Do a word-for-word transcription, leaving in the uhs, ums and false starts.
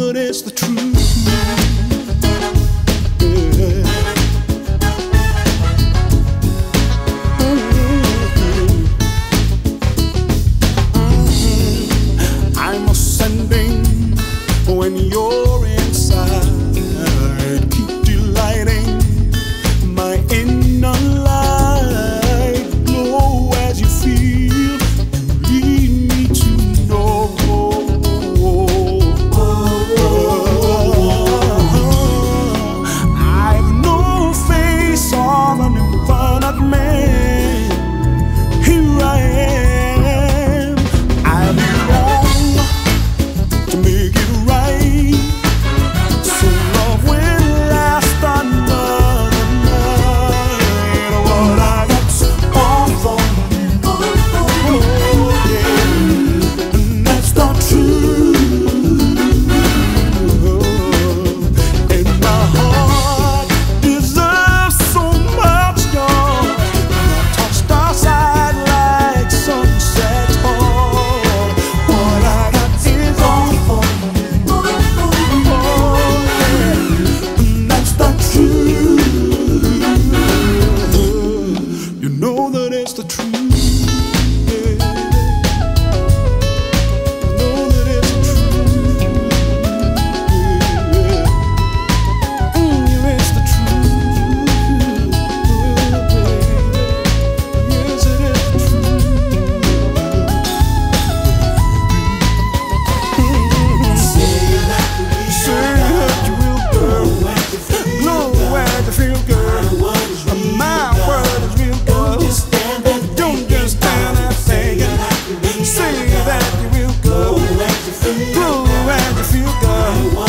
that it's the truth. I'm ascending when you're inside. Keep delighting my inner light. Glow as you feel. Lead me to know. I've no face on an infinite man. Here I am. I've wrong to make it right. So love will last another night. What I got's all for you. Oh, yeah. And that's not true. And my heart deserves so much more. Touched our side like sunset. Oh, what I got is all for you. Oh, yeah. And that's not true. You know that it's the truth. Yeah. You know that it's the truth. Yeah. Mm, it's the truth. Yes, it is the truth. Say that you will, girl. Know where to feel, girl. My word is real, girl. Don't just stand there saying. Say that you will, girl. Know where to feel, girl.